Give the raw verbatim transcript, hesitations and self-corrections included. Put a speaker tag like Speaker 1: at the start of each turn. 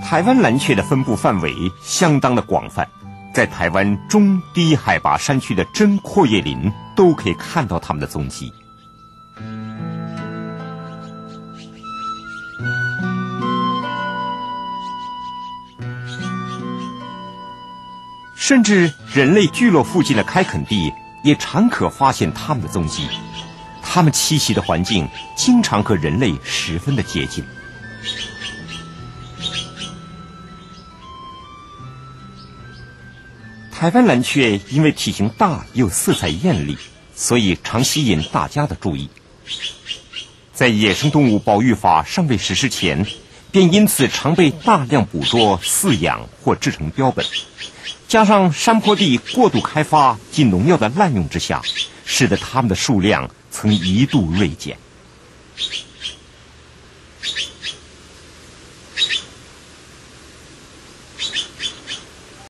Speaker 1: 台湾蓝雀的分布范围相当的广泛，在台湾中低海拔山区的真阔叶林都可以看到它们的踪迹。甚至人类聚落附近的开垦地也常可发现它们的踪迹，它们栖息的环境经常和人类十分的接近。台湾蓝雀因为体型大又色彩艳丽，所以常吸引大家的注意。在野生动物保育法尚未实施前，便因此常被大量捕捉、饲养或制成标本。加上山坡地过度开发及农药的滥用之下，使得它们的数量曾一度锐减。